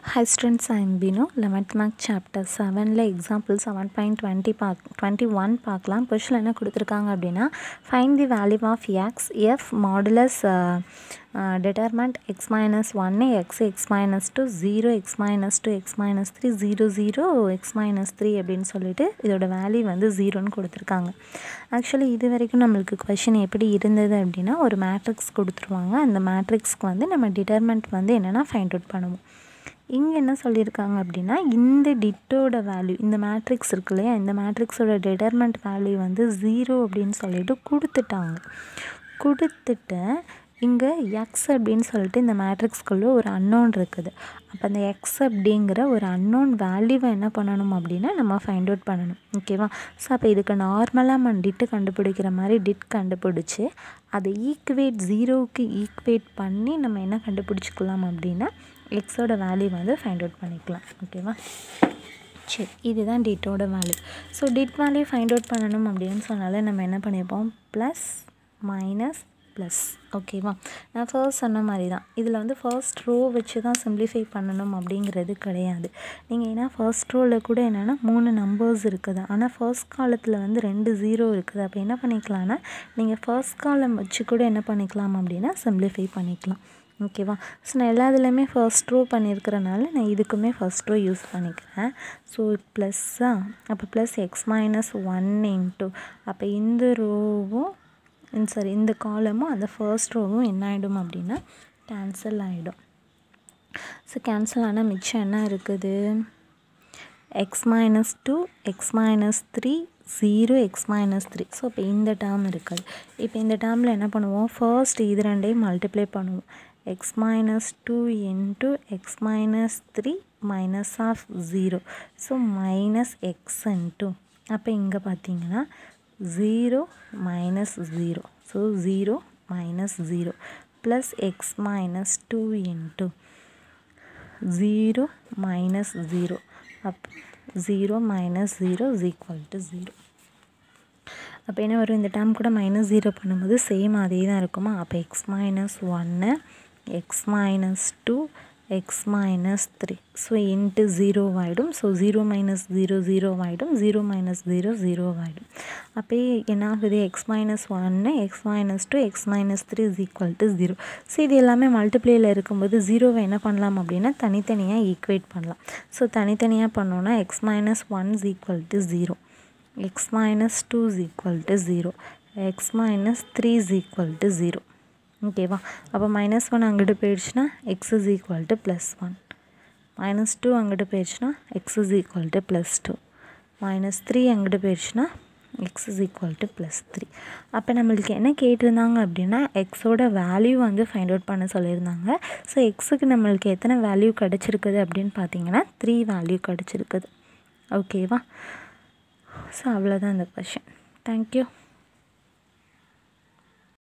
Hi students, I am Bino. 11th Mark chapter 7 example 7.21 பார்க்கலாம். Question என்ன கொடுத்துருக்காங்க அப்படின்னா find the value of x f modulus determinant x minus 1 x minus 2 0 x minus 2 x minus 3 0 0 x minus 3 அப்படின்னு சொல்லிட்டு இதோட value வந்து 0ன்னு கொடுத்துருக்காங்க. Actually இது வரைக்கும் நம்மளுக்கு கொஷின் எப்படி இருந்தது அப்படின்னா ஒரு மேட்ரிக்ஸ் கொடுத்துருவாங்க. அந்த மேட்ரிக்ஸ்க்கு வந்து நம்ம டிட்டர்மெண்ட் வந்து என்னென்னா ஃபைண்ட் அவுட் பண்ணுவோம். இங்கே என்ன சொல்லியிருக்காங்க அப்படின்னா இந்த டிட்டோட வேல்யூ இந்த மேட்ரிக்ஸ் இருக்கு இல்லையா, இந்த மேட்ரிக்ஸோட டிட்டர்மெண்ட் வேல்யூ வந்து 0 அப்படின்னு சொல்லிட்டு கொடுத்துட்டு இங்கே எக்ஸ் அப்படின்னு சொல்லிட்டு இந்த மேட்ரிக்ஸ்குள்ளே ஒரு அன்னோன் இருக்குது. அப்போ அந்த எக்ஸ் அப்படிங்கிற ஒரு அன்னோன் வேல்யூவை என்ன பண்ணணும் அப்படின்னா நம்ம ஃபைண்ட் அவுட் பண்ணணும். ஓகேவா? ஸோ அப்போ இதுக்கு நார்மலாக நம்ம டிட்டு கண்டுபிடிக்கிற மாதிரி டிட் கண்டுபிடிச்சி அதை ஈக்குவேட் 0க்கு ஈக்குவேட் பண்ணி நம்ம என்ன கண்டுபிடிச்சிக்கலாம் அப்படின்னா எக்ஸோட வேல்யூ வந்து ஃபைண்ட் அவுட் பண்ணிக்கலாம். ஓகேவா? சரி, இதுதான் டிட்டோட value. So det value find out பண்ணணும் அப்படின்னு சொன்னாலே நம்ம என்ன பண்ணியிருப்போம், ப்ளஸ் மைனஸ் ப்ளஸ். ஓகேவா? நான் ஃபர்ஸ்ட் சொன்ன மாதிரி தான் இதில் வந்து ஃபர்ஸ்ட் ரோ வச்சு தான் சிம்ப்ளிஃபை பண்ணணும் அப்படிங்கிறது கிடையாது. நீங்கள் ஏன்னா ஃபர்ஸ்ட் ரோவில் கூட என்னென்னா 3 நம்பர்ஸ் இருக்குது, ஆனால் ஃபர்ஸ்ட் காலத்தில் வந்து 2 0 இருக்குது. அப்போ என்ன பண்ணிக்கலாம்னா நீங்கள் ஃபர்ஸ்ட் காலம் வச்சு கூட என்ன பண்ணிக்கலாம் அப்படின்னா சிம்ப்ளிஃபை பண்ணிக்கலாம். ஓகேவா? ஸோ நான் எல்லாத்துலேயுமே ஃபர்ஸ்ட் ரோ பண்ணியிருக்கிறனால நான் இதுக்குமே ஃபர்ஸ்ட் ரோ யூஸ் பண்ணிக்கிறேன். ஸோ ப்ளஸ்ஸா, அப்போ ப்ளஸ் எக்ஸ் மைனஸ் 1 இன்ட்டு அப்போ இந்த ரோவும் இந்த காலமும் அந்த ஃபர்ஸ்ட் ரோவும் என்ன ஆகிடும் அப்படின்னா கேன்சல் ஆகிடும். ஸோ கேன்சல் ஆனால் மிச்சம் என்ன இருக்குது, X minus 2 X minus 3 0 X minus 3. So இப்போ இந்த டேர்ம் இருக்குது. இப்போ இந்த டேர்மில் என்ன பண்ணுவோம், ஃபர்ஸ்ட் இது ரெண்டையும் மல்டிப்ளை பண்ணுவோம். X minus 2 into X minus 3 minus of 0. So minus X into அப்போ இங்கே பார்த்தீங்கன்னா 0 minus 0. So 0 minus 0 plus x minus 2 into 0 minus 0. Up 0 minus 0 is equal to 0. அப்போ என்ன வரும், இந்த டேர்ம் கூட மைனஸ் 0 பண்ணும்போது சேம் அதே தான் இருக்குமா. அப்போ X minus 1 X minus 2 X minus 3. So into 0 ஆகிடும். ஸோ 0 மைனஸ் 0 0 ஆகிடும், 0 மைனஸ் 0 0 ஆகிடும். அப்போ என்ன ஆகுது, X minus 1 X minus 2 X minus 3 is equal to 0. So இது எல்லாமே மல்டிப்ளேயில் இருக்கும்போது 0வை என்ன பண்ணலாம் அப்படின்னா தனித்தனியாக ஈக்குவேட் பண்ணலாம். ஸோ தனித்தனியாக பண்ணோன்னா X minus 1 is equal to 0, X minus 2 is equal to 0, X minus 3 is equal to 0. ஓகேவா? அப்போ மைனஸ் 1 அங்கிட்டு போயிடுச்சுன்னா X is equal to plus 1, minus 2 அங்கிட்டு போயிடுச்சுன்னா X is equal to plus 2, minus 3 அங்கிட்டு போயிடுச்சுன்னா X is equal to plus 3. அப்போ நம்மளுக்கு என்ன கேட்டிருந்தாங்க அப்படின்னா எக்ஸோட வேல்யூ வந்து ஃபைண்ட் அவுட் பண்ண சொல்லியிருந்தாங்க. ஸோ எக்ஸுக்கு நம்மளுக்கு எத்தனை வேல்யூ கிடச்சிருக்குது அப்படின்னு பார்த்தீங்கன்னா 3 வேல்யூ கிடச்சிருக்குது. ஓகேவா? ஸோ அவ்வளோதான் இந்த கொஷின். தேங்க்யூ.